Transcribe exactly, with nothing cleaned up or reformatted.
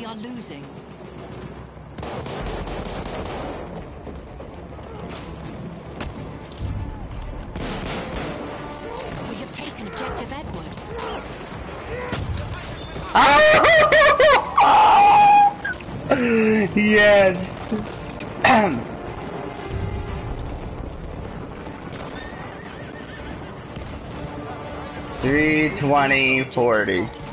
are losing. We have taken objective Edward. Yes. Three twenty forty.